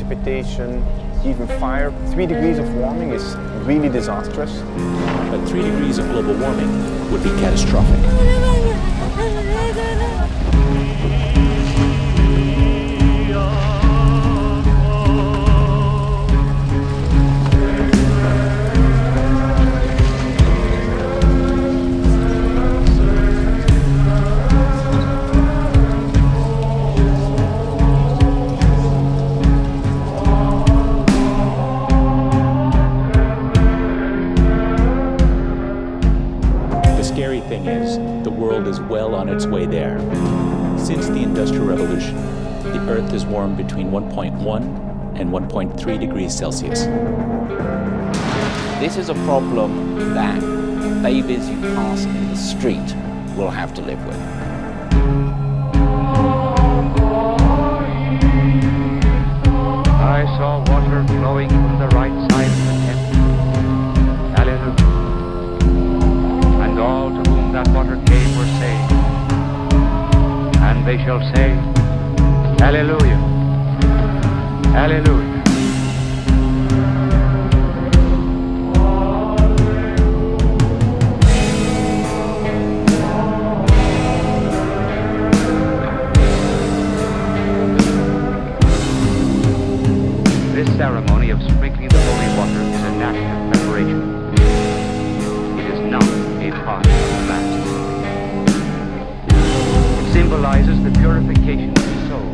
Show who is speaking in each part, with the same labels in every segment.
Speaker 1: precipitation, even fire. 3 degrees of warming is really disastrous.
Speaker 2: But 3 degrees of global warming would be catastrophic. The scary thing is, the world is well on its way there. Since the Industrial Revolution, the Earth has warmed between 1.1 and 1.3 degrees Celsius.
Speaker 3: This is a problem that babies you pass in the street will have to live with.
Speaker 4: I saw water flowing from the right side of the tent. Hallelujah. And all to whom that water came were saved. And they shall say, Hallelujah. Hallelujah. This ceremony of sprinkling the holy water is a national preparation. It is not a part of the baptism. It symbolizes the purification of the soul.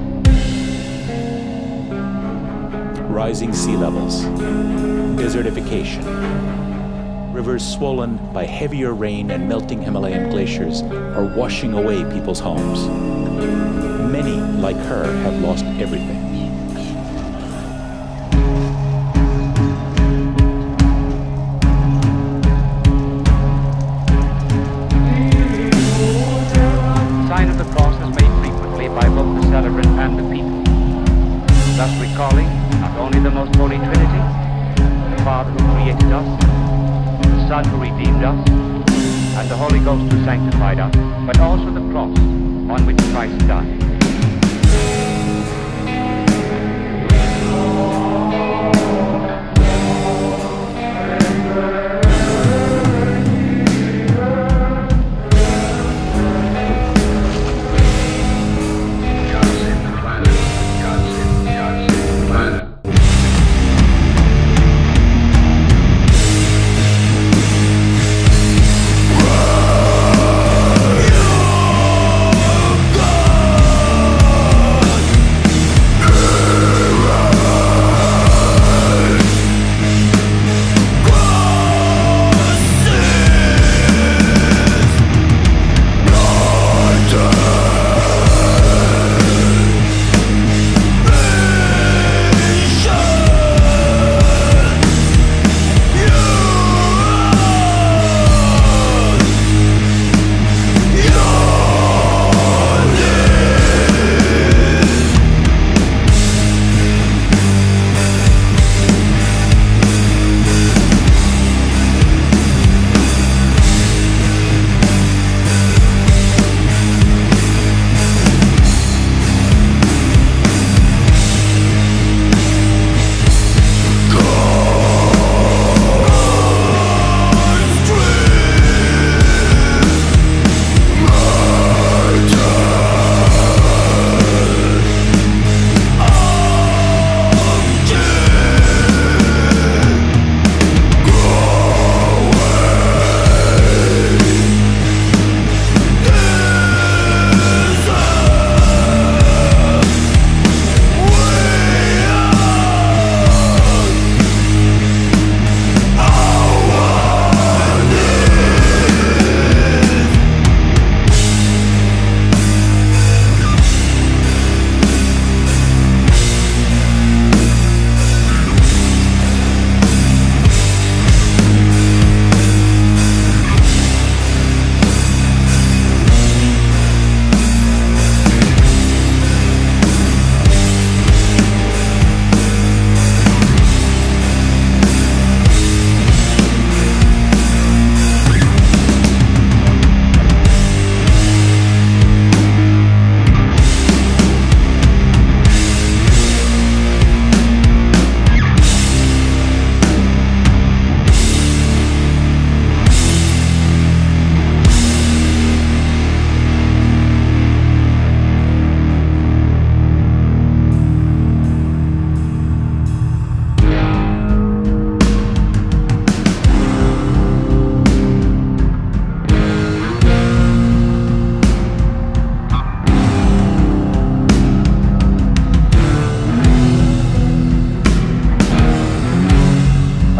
Speaker 2: Rising sea levels, desertification, rivers swollen by heavier rain and melting Himalayan glaciers are washing away people's homes. Many, like her, have lost everything.
Speaker 4: Sign of the cross is made frequently by both the celebrant and the people, thus recalling not only the most holy Trinity, the Father who created us, the Son who redeemed us, and the Holy Ghost who sanctified us, but also the cross on which Christ died.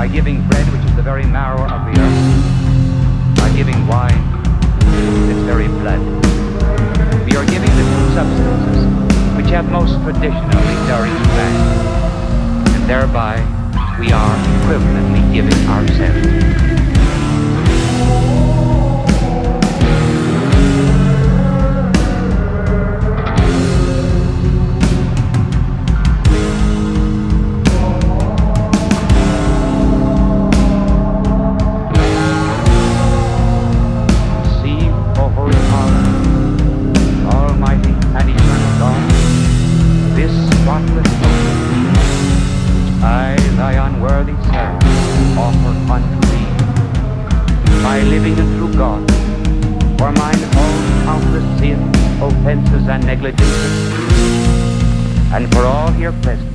Speaker 4: by giving bread, which is the very marrow of the earth, by giving wine, its very blood. We are giving the two substances which have most traditionally nourished man, and thereby we are equivalently giving ourselves. By living and through God, for mine own countless sins, offenses, and negligences, and for all here present,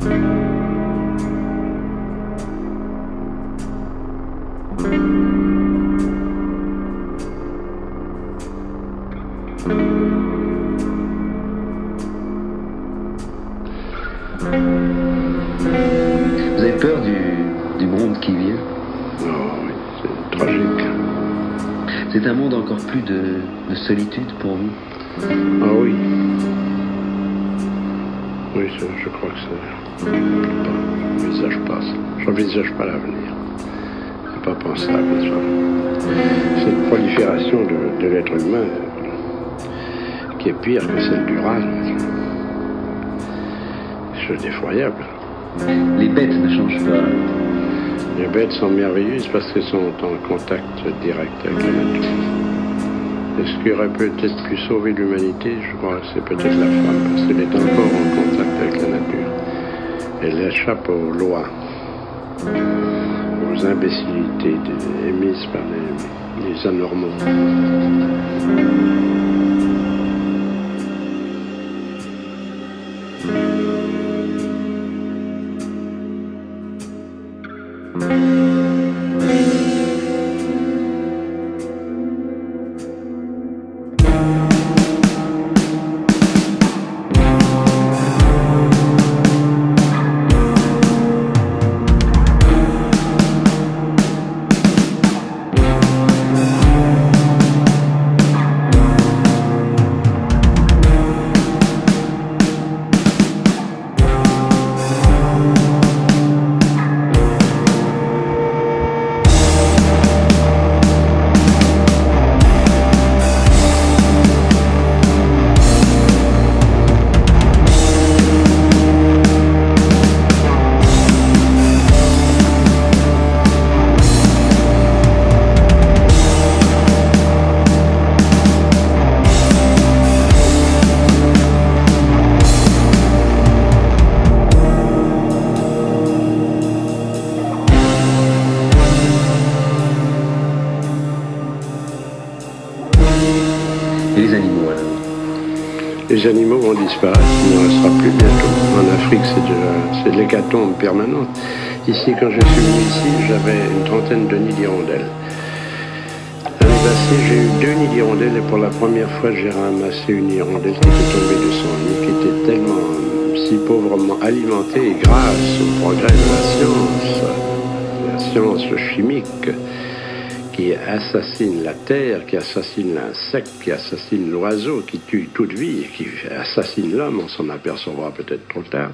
Speaker 5: Vous avez peur du monde qui vient?
Speaker 6: Oh oui, c'est tragique.
Speaker 5: C'est un monde encore plus de solitude pour vous?
Speaker 6: Ah oui. Oui, je crois que c'est... J'envisage pas ça. J'envisage pas l'avenir. C'est pas pensable, ça. Cette prolifération de l'être humain qui est pire que celle du rat. C'est effroyable.
Speaker 5: Les bêtes ne changent pas.
Speaker 6: Les bêtes sont merveilleuses parce qu'elles sont en contact direct avec la nature. Et ce qui aurait peut-être pu sauver l'humanité, je crois que c'est peut-être la femme, parce qu'elle est encore en contact avec la nature. Elle échappe aux lois, aux imbécilités émises par les anormaux.
Speaker 5: Et les animaux alors?
Speaker 6: Les animaux vont disparaître, il n'en restera plus bientôt. En Afrique, c'est de l'hécatombe permanente. Ici, quand je suis venu ici, j'avais une trentaine de nids d'hirondelles. L'année passée, j'ai eu 2 nids d'hirondelles et pour la première fois, j'ai ramassé une hirondelle qui était tombée de son nid, qui était tellement si pauvrement alimentée et grâce au progrès de la science chimique, qui assassine la terre, qui assassine l'insecte, qui assassine l'oiseau, qui tue toute vie, et qui assassine l'homme, on s'en apercevra peut-être trop tard.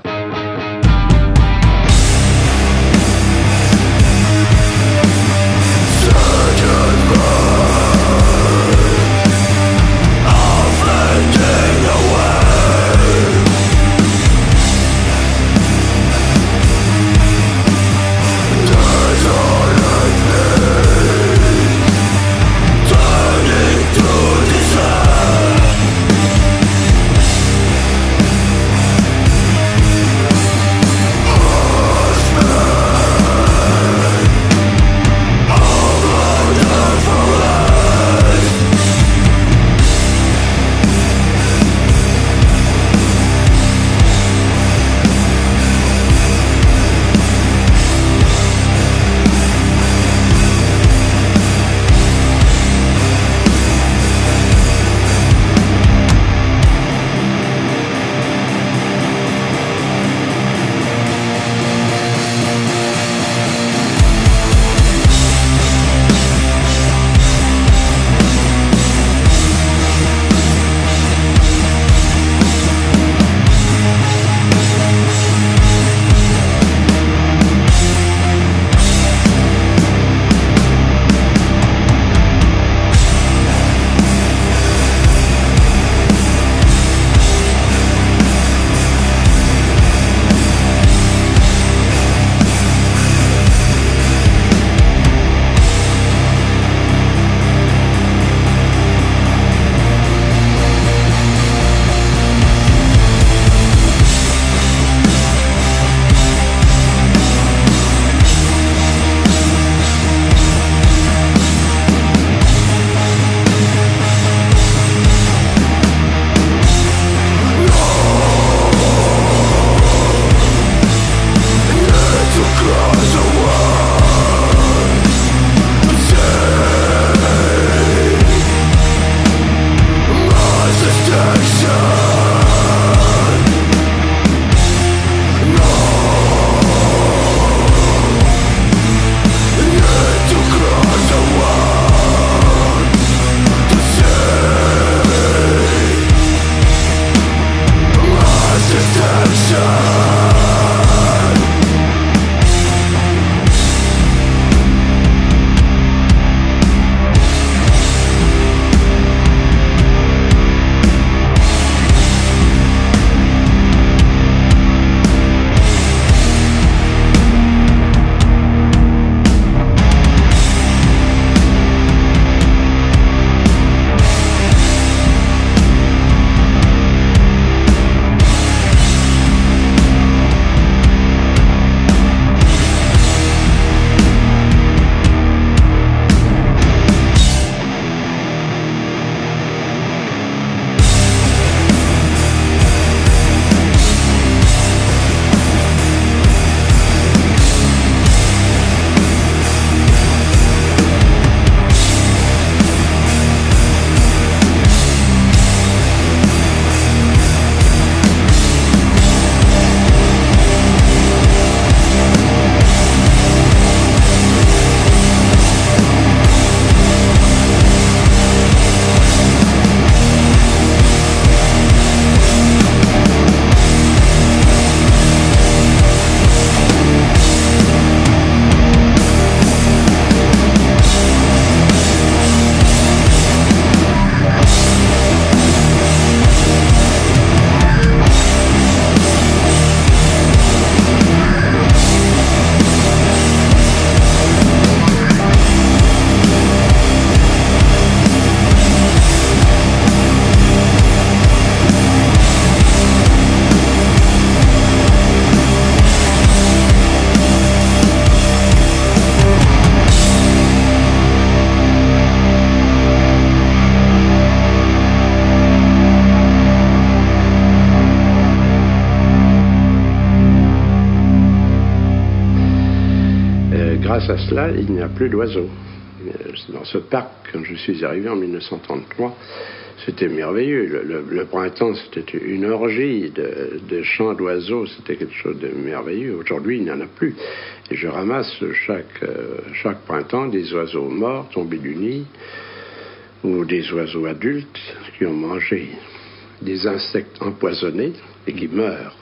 Speaker 6: grâce à cela, il n'y a plus d'oiseaux. Dans ce parc, quand je suis arrivé en 1933, c'était merveilleux. Le printemps, c'était une orgie de chants d'oiseaux. C'était quelque chose de merveilleux. Aujourd'hui, il n'y en a plus. Et je ramasse chaque printemps des oiseaux morts, tombés du nid, ou des oiseaux adultes qui ont mangé des insectes empoisonnés et qui meurent.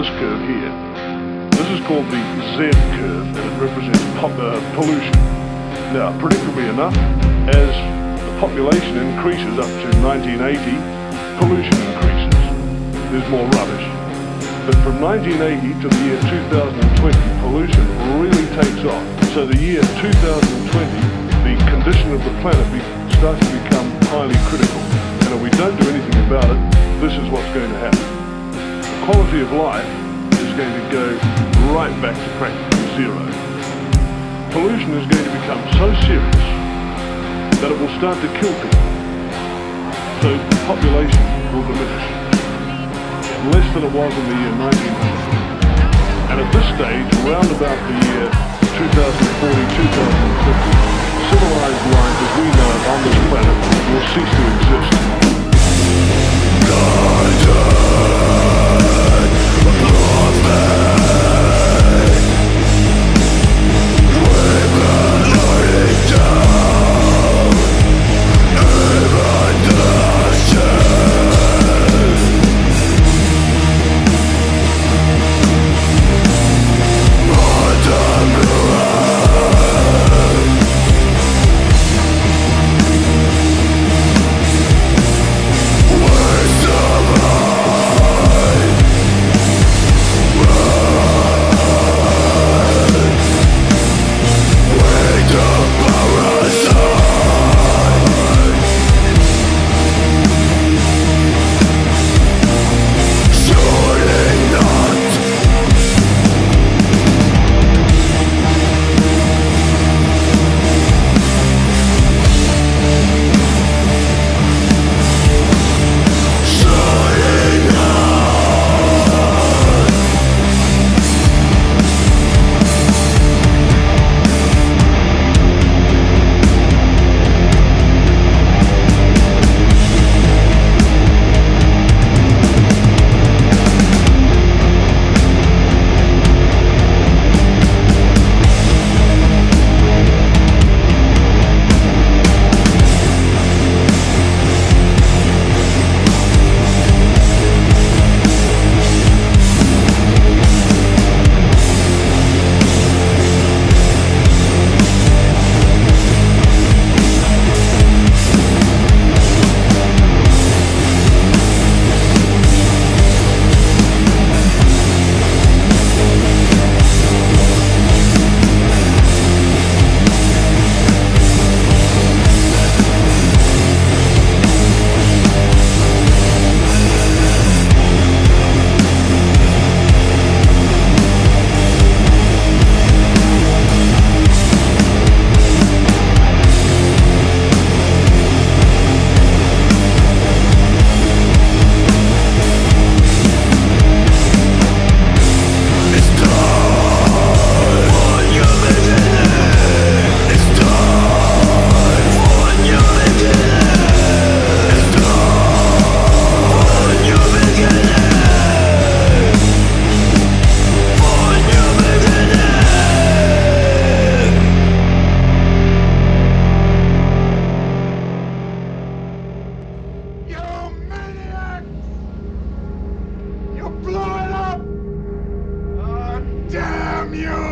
Speaker 7: this curve here. This is called the Z curve, and it represents pollution. Now, predictably enough, as the population increases up to 1980, pollution increases. There's more rubbish. But from 1980 to the year 2020, pollution really takes off. So the year 2020, the condition of the planet starts to become highly critical. And if we don't do anything about it, this is what's going to happen. The quality of life is going to go right back to practically zero. Pollution is going to become so serious that it will start to kill people. So the population will diminish. Less than it was in the year 1900. And at this stage, around about the year 2040, 2050, civilized life as we know it on this planet will cease to exist.
Speaker 8: Damn you!